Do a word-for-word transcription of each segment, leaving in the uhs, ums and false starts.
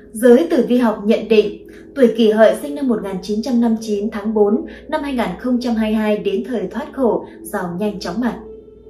Giới tử vi học nhận định, tuổi Kỷ Hợi sinh năm một nghìn chín trăm năm mươi chín tháng tư năm hai nghìn không trăm hai mươi hai đến thời thoát khổ, giàu nhanh chóng mặt.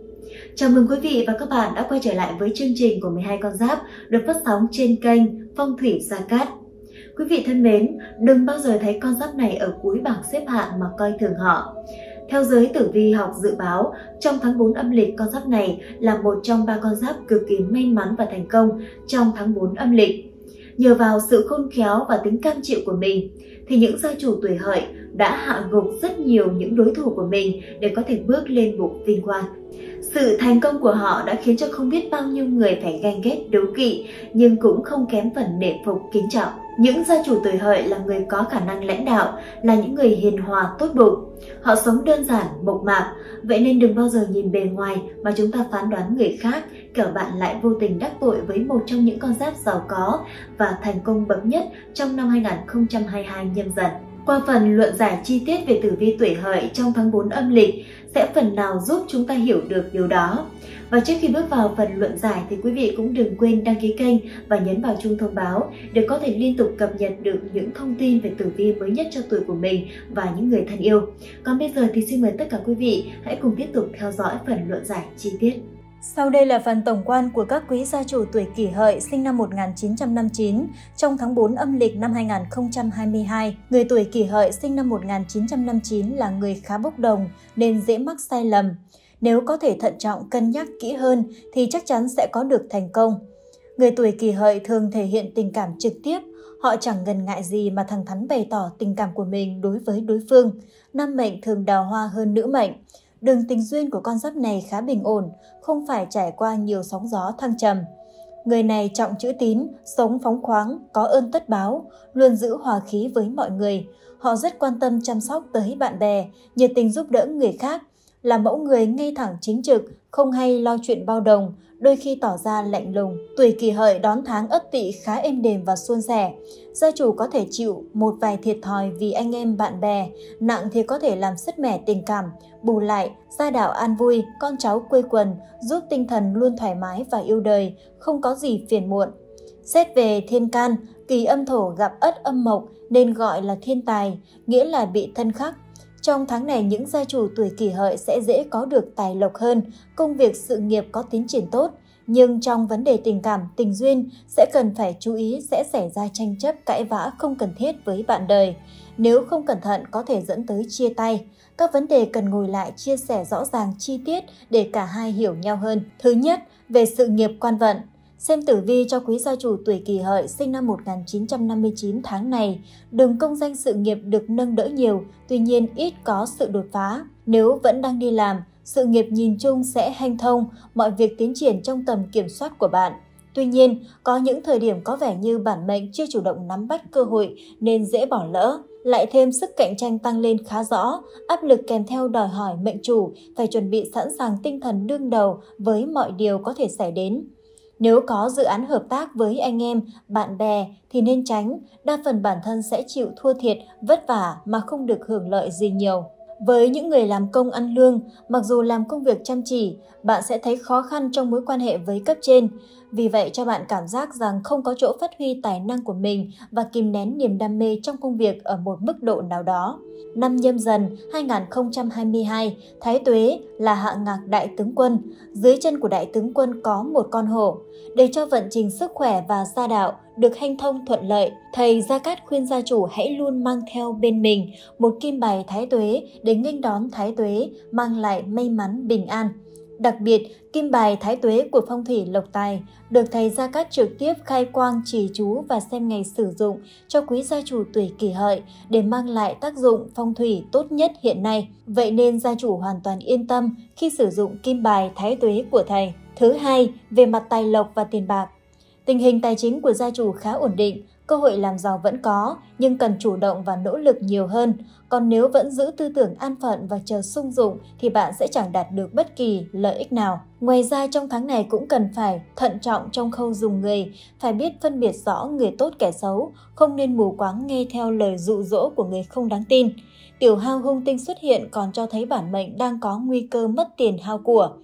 Chào mừng quý vị và các bạn đã quay trở lại với chương trình của mười hai con giáp được phát sóng trên kênh Phong thủy Gia Cát. Quý vị thân mến, đừng bao giờ thấy con giáp này ở cuối bảng xếp hạng mà coi thường họ. Theo giới tử vi học dự báo, trong tháng tư âm lịch, con giáp này là một trong ba con giáp cực kỳ may mắn và thành công trong tháng tư âm lịch. Nhờ vào sự khôn khéo và tính cam chịu của mình, thì những gia chủ tuổi Hợi đã hạ gục rất nhiều những đối thủ của mình để có thể bước lên bục vinh quang. Sự thành công của họ đã khiến cho không biết bao nhiêu người phải ganh ghét đố kỵ, nhưng cũng không kém phần nể phục kính trọng. Những gia chủ tuổi Hợi là người có khả năng lãnh đạo, là những người hiền hòa tốt bụng. Họ sống đơn giản, mộc mạc, vậy nên đừng bao giờ nhìn bề ngoài mà chúng ta phán đoán người khác, kẻo bạn lại vô tình đắc tội với một trong những con giáp giàu có và thành công bậc nhất trong năm hai nghìn không trăm hai mươi hai Nhâm Dần. Qua phần luận giải chi tiết về tử vi tuổi Hợi trong tháng tư âm lịch sẽ phần nào giúp chúng ta hiểu được điều đó. Và trước khi bước vào phần luận giải thì quý vị cũng đừng quên đăng ký kênh và nhấn vào chuông thông báo để có thể liên tục cập nhật được những thông tin về tử vi mới nhất cho tuổi của mình và những người thân yêu. Còn bây giờ thì xin mời tất cả quý vị hãy cùng tiếp tục theo dõi phần luận giải chi tiết. Sau đây là phần tổng quan của các quý gia chủ tuổi Kỷ Hợi sinh năm một nghìn chín trăm năm mươi chín trong tháng tư âm lịch năm hai nghìn không trăm hai mươi hai. Người tuổi Kỷ Hợi sinh năm một nghìn chín trăm năm mươi chín là người khá bốc đồng nên dễ mắc sai lầm. Nếu có thể thận trọng cân nhắc kỹ hơn thì chắc chắn sẽ có được thành công. Người tuổi Kỷ Hợi thường thể hiện tình cảm trực tiếp, họ chẳng ngần ngại gì mà thẳng thắn bày tỏ tình cảm của mình đối với đối phương. Nam mệnh thường đào hoa hơn nữ mệnh. Đường tình duyên của con giáp này khá bình ổn, không phải trải qua nhiều sóng gió thăng trầm. Người này trọng chữ tín, sống phóng khoáng, có ơn tất báo, luôn giữ hòa khí với mọi người. Họ rất quan tâm chăm sóc tới bạn bè, nhiệt tình giúp đỡ người khác, là mẫu người ngay thẳng chính trực, không hay lo chuyện bao đồng, đôi khi tỏ ra lạnh lùng. Tuổi Kỷ Hợi đón tháng Ất Tỵ khá êm đềm và suôn sẻ. Gia chủ có thể chịu một vài thiệt thòi vì anh em bạn bè, nặng thì có thể làm sứt mẻ tình cảm. Bù lại, gia đạo an vui, con cháu quây quần, giúp tinh thần luôn thoải mái và yêu đời, không có gì phiền muộn. Xét về thiên can, Kỳ âm thổ gặp Ất âm mộc nên gọi là thiên tài, nghĩa là bị thân khắc. Trong tháng này, những gia chủ tuổi Kỷ Hợi sẽ dễ có được tài lộc hơn, công việc sự nghiệp có tiến triển tốt. Nhưng trong vấn đề tình cảm, tình duyên sẽ cần phải chú ý sẽ xảy ra tranh chấp cãi vã không cần thiết với bạn đời. Nếu không cẩn thận có thể dẫn tới chia tay. Các vấn đề cần ngồi lại chia sẻ rõ ràng chi tiết để cả hai hiểu nhau hơn. Thứ nhất, về sự nghiệp quan vận. Xem tử vi cho quý gia chủ tuổi Kỷ Hợi sinh năm một nghìn chín trăm năm mươi chín tháng này, đường công danh sự nghiệp được nâng đỡ nhiều, tuy nhiên ít có sự đột phá. Nếu vẫn đang đi làm, sự nghiệp nhìn chung sẽ hanh thông, mọi việc tiến triển trong tầm kiểm soát của bạn. Tuy nhiên, có những thời điểm có vẻ như bản mệnh chưa chủ động nắm bắt cơ hội nên dễ bỏ lỡ. Lại thêm sức cạnh tranh tăng lên khá rõ, áp lực kèm theo đòi hỏi mệnh chủ phải chuẩn bị sẵn sàng tinh thần đương đầu với mọi điều có thể xảy đến. Nếu có dự án hợp tác với anh em, bạn bè thì nên tránh, đa phần bản thân sẽ chịu thua thiệt, vất vả mà không được hưởng lợi gì nhiều. Với những người làm công ăn lương, mặc dù làm công việc chăm chỉ, bạn sẽ thấy khó khăn trong mối quan hệ với cấp trên. Vì vậy cho bạn cảm giác rằng không có chỗ phát huy tài năng của mình và kìm nén niềm đam mê trong công việc ở một mức độ nào đó. Năm Nhâm Dần hai nghìn không trăm hai mươi hai, Thái Tuế là hạ ngạc đại tướng quân. Dưới chân của đại tướng quân có một con hổ. Để cho vận trình sức khỏe và gia đạo được hanh thông thuận lợi, thầy Gia Cát khuyên gia chủ hãy luôn mang theo bên mình một kim bài Thái Tuế để nghênh đón Thái Tuế, mang lại may mắn bình an. Đặc biệt, kim bài Thái Tuế của phong thủy lộc tài được thầy Gia Cát trực tiếp khai quang chỉ chú và xem ngày sử dụng cho quý gia chủ tuổi Kỷ Hợi để mang lại tác dụng phong thủy tốt nhất hiện nay. Vậy nên gia chủ hoàn toàn yên tâm khi sử dụng kim bài Thái Tuế của thầy. Thứ hai, về mặt tài lộc và tiền bạc. Tình hình tài chính của gia chủ khá ổn định, cơ hội làm giàu vẫn có, nhưng cần chủ động và nỗ lực nhiều hơn. Còn nếu vẫn giữ tư tưởng an phận và chờ sung dụng thì bạn sẽ chẳng đạt được bất kỳ lợi ích nào. Ngoài ra trong tháng này cũng cần phải thận trọng trong khâu dùng người, phải biết phân biệt rõ người tốt kẻ xấu, không nên mù quáng nghe theo lời dụ dỗ của người không đáng tin. Tiểu hao hung tinh xuất hiện còn cho thấy bản mệnh đang có nguy cơ mất tiền hao của.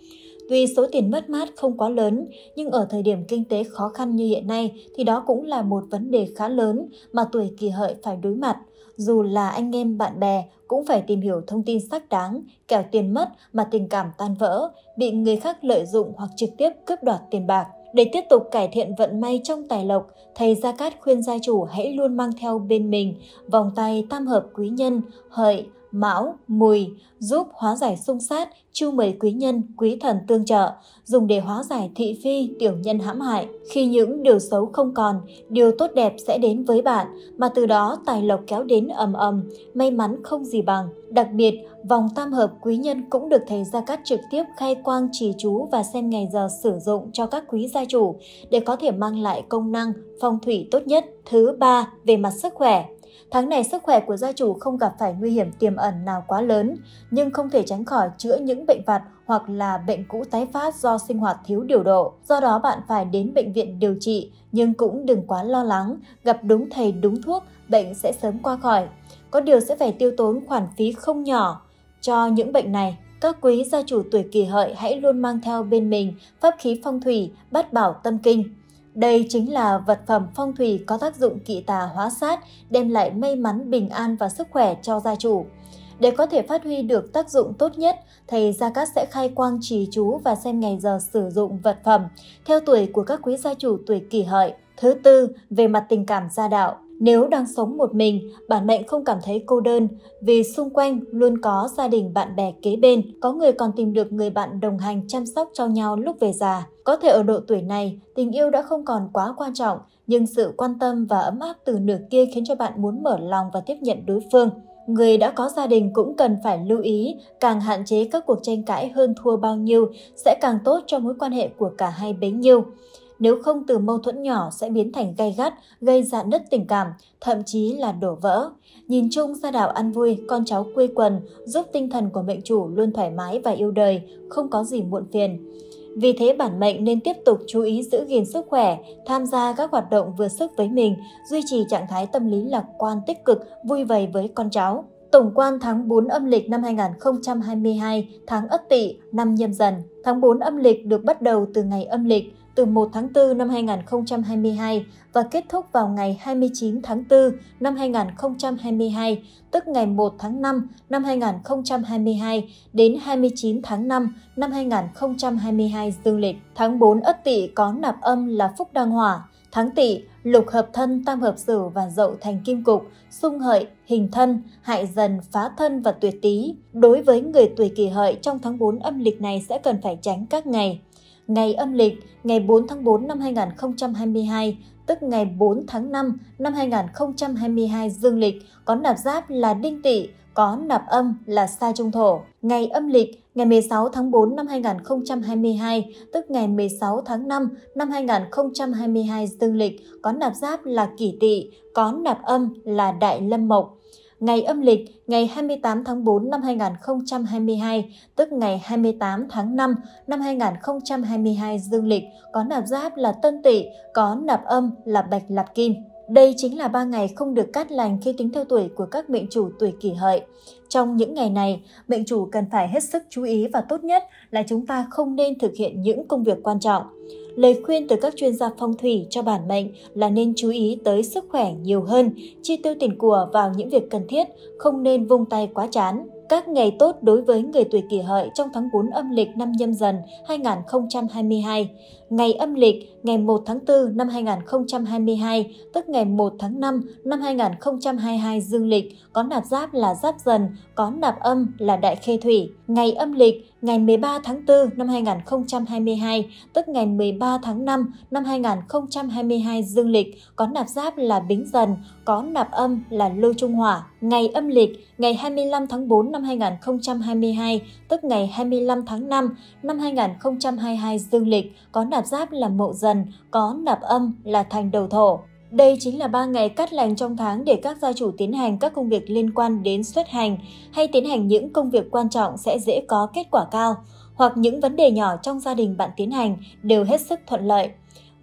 Tuy số tiền mất mát không quá lớn, nhưng ở thời điểm kinh tế khó khăn như hiện nay thì đó cũng là một vấn đề khá lớn mà tuổi Kỷ Hợi phải đối mặt. Dù là anh em bạn bè cũng phải tìm hiểu thông tin xác đáng, kẻo tiền mất mà tình cảm tan vỡ, bị người khác lợi dụng hoặc trực tiếp cướp đoạt tiền bạc. Để tiếp tục cải thiện vận may trong tài lộc, thầy Gia Cát khuyên gia chủ hãy luôn mang theo bên mình vòng tay tam hợp quý nhân Hợi, Mão, Mùi, giúp hóa giải xung sát, chiêu mời quý nhân, quý thần tương trợ, dùng để hóa giải thị phi, tiểu nhân hãm hại. Khi những điều xấu không còn, điều tốt đẹp sẽ đến với bạn, mà từ đó tài lộc kéo đến ầm ầm, may mắn không gì bằng. Đặc biệt, vòng tam hợp quý nhân cũng được thầy Gia Cát trực tiếp khai quang trì chú và xem ngày giờ sử dụng cho các quý gia chủ để có thể mang lại công năng phong thủy tốt nhất. Thứ ba, về mặt sức khỏe. Tháng này sức khỏe của gia chủ không gặp phải nguy hiểm tiềm ẩn nào quá lớn, nhưng không thể tránh khỏi chữa những bệnh vặt hoặc là bệnh cũ tái phát do sinh hoạt thiếu điều độ. Do đó bạn phải đến bệnh viện điều trị, nhưng cũng đừng quá lo lắng, gặp đúng thầy đúng thuốc, bệnh sẽ sớm qua khỏi. Có điều sẽ phải tiêu tốn khoản phí không nhỏ cho những bệnh này. Các quý gia chủ tuổi Kỷ Hợi hãy luôn mang theo bên mình pháp khí phong thủy Bát Bảo Tâm Kinh. Đây chính là vật phẩm phong thủy có tác dụng kỵ tà hóa sát, đem lại may mắn, bình an và sức khỏe cho gia chủ. Để có thể phát huy được tác dụng tốt nhất, thầy Gia Cát sẽ khai quang trì chú và xem ngày giờ sử dụng vật phẩm theo tuổi của các quý gia chủ tuổi Kỷ Hợi. Thứ tư, về mặt tình cảm gia đạo. Nếu đang sống một mình, bản mệnh không cảm thấy cô đơn vì xung quanh luôn có gia đình bạn bè kế bên, có người còn tìm được người bạn đồng hành chăm sóc cho nhau lúc về già. Có thể ở độ tuổi này, tình yêu đã không còn quá quan trọng, nhưng sự quan tâm và ấm áp từ nửa kia khiến cho bạn muốn mở lòng và tiếp nhận đối phương. Người đã có gia đình cũng cần phải lưu ý, càng hạn chế các cuộc tranh cãi hơn thua bao nhiêu sẽ càng tốt cho mối quan hệ của cả hai bấy nhiêu. Nếu không, từ mâu thuẫn nhỏ sẽ biến thành gay gắt, gây rạn nứt tình cảm, thậm chí là đổ vỡ. Nhìn chung, gia đạo ăn vui, con cháu quây quần, giúp tinh thần của mệnh chủ luôn thoải mái và yêu đời, không có gì muộn phiền. Vì thế bản mệnh nên tiếp tục chú ý giữ gìn sức khỏe, tham gia các hoạt động vừa sức với mình, duy trì trạng thái tâm lý lạc quan tích cực, vui vầy với con cháu. Tổng quan tháng tư âm lịch năm hai nghìn không trăm hai mươi hai, tháng Ất Tỵ, năm Nhâm Dần. Tháng tư âm lịch được bắt đầu từ ngày âm lịch từ một tháng tư năm hai nghìn không trăm hai mươi hai và kết thúc vào ngày hai mươi chín tháng tư năm hai nghìn không trăm hai mươi hai, tức ngày một tháng năm năm hai nghìn không trăm hai mươi hai đến hai mươi chín tháng năm năm hai nghìn không trăm hai mươi hai dương lịch. Tháng tư Ất Tỵ có nạp âm là Phúc Đăng Hỏa. Tháng Tỵ, lục hợp thân, tam hợp Sửu và Dậu thành kim cục, xung Hợi, hình thân, hại Dần, phá thân và tuyệt Tý. Đối với người tuổi Kỷ Hợi, trong tháng tư âm lịch này sẽ cần phải tránh các ngày. Ngày âm lịch, ngày bốn tháng tư năm hai nghìn không trăm hai mươi hai, tức ngày bốn tháng năm năm hai nghìn không trăm hai mươi hai dương lịch, có nạp giáp là Đinh Tỵ, có nạp âm là Sa Trung Thổ. Ngày âm lịch, ngày mười sáu tháng tư năm hai nghìn không trăm hai mươi hai, tức ngày mười sáu tháng năm năm hai nghìn không trăm hai mươi hai dương lịch, có nạp giáp là Kỷ Tỵ, có nạp âm là Đại Lâm Mộc. Ngày âm lịch, ngày hai mươi tám tháng tư năm hai nghìn không trăm hai mươi hai, tức ngày hai mươi tám tháng năm năm hai nghìn không trăm hai mươi hai dương lịch, có nạp giáp là Tân Tỵ, có nạp âm là Bạch Lạp Kim. Đây chính là ba ngày không được cát lành khi tính theo tuổi của các mệnh chủ tuổi Kỷ Hợi. Trong những ngày này, mệnh chủ cần phải hết sức chú ý và tốt nhất là chúng ta không nên thực hiện những công việc quan trọng. Lời khuyên từ các chuyên gia phong thủy cho bản mệnh là nên chú ý tới sức khỏe nhiều hơn, chi tiêu tiền của vào những việc cần thiết, không nên vung tay quá chán. Các ngày tốt đối với người tuổi Kỷ Hợi trong tháng tư âm lịch năm Nhâm Dần hai nghìn không trăm hai mươi hai. Ngày âm lịch, ngày một tháng tư năm hai nghìn không trăm hai mươi hai, tức ngày một tháng năm năm hai nghìn không trăm hai mươi hai dương lịch, có nạp giáp là Giáp Dần, có nạp âm là Đại Khê Thủy. Ngày âm lịch, ngày mười ba tháng tư năm hai nghìn không trăm hai mươi hai, tức ngày mười ba tháng năm năm hai nghìn không trăm hai mươi hai dương lịch, có nạp giáp là Bính Dần, có nạp âm là Lô Trung Hỏa. Ngày âm lịch, ngày hai mươi lăm tháng tư năm hai nghìn không trăm hai mươi hai, tức ngày hai mươi lăm tháng năm năm hai nghìn không trăm hai mươi hai dương lịch, có nạp giáp là Mậu Dần, có nạp âm là Thành Đầu Thổ. Đây chính là ba ngày cát lành trong tháng để các gia chủ tiến hành các công việc liên quan đến xuất hành hay tiến hành những công việc quan trọng sẽ dễ có kết quả cao, hoặc những vấn đề nhỏ trong gia đình bạn tiến hành đều hết sức thuận lợi.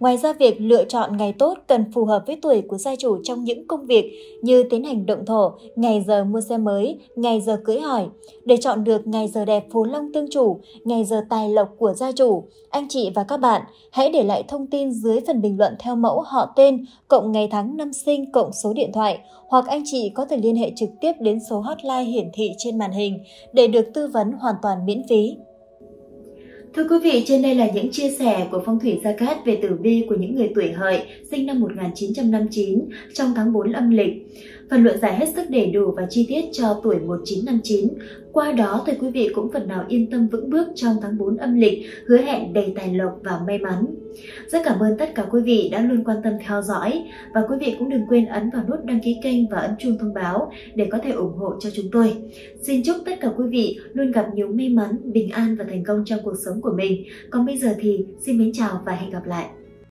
Ngoài ra, việc lựa chọn ngày tốt cần phù hợp với tuổi của gia chủ trong những công việc như tiến hành động thổ, ngày giờ mua xe mới, ngày giờ cưới hỏi. Để chọn được ngày giờ đẹp phú long tương chủ, ngày giờ tài lộc của gia chủ, anh chị và các bạn hãy để lại thông tin dưới phần bình luận theo mẫu họ tên, cộng ngày tháng năm sinh, cộng số điện thoại, hoặc anh chị có thể liên hệ trực tiếp đến số hotline hiển thị trên màn hình để được tư vấn hoàn toàn miễn phí. Thưa quý vị, trên đây là những chia sẻ của Phong thủy Gia Cát về tử vi của những người tuổi Hợi sinh năm một nghìn chín trăm năm mươi chín trong tháng bốn âm lịch. Phần luận giải hết sức đầy đủ và chi tiết cho tuổi một nghìn chín trăm năm mươi chín. Qua đó thì quý vị cũng phần nào yên tâm vững bước trong tháng bốn âm lịch, hứa hẹn đầy tài lộc và may mắn. Rất cảm ơn tất cả quý vị đã luôn quan tâm theo dõi, và quý vị cũng đừng quên ấn vào nút đăng ký kênh và ấn chuông thông báo để có thể ủng hộ cho chúng tôi. Xin chúc tất cả quý vị luôn gặp nhiều may mắn, bình an và thành công trong cuộc sống của mình. Còn bây giờ thì xin mến chào và hẹn gặp lại.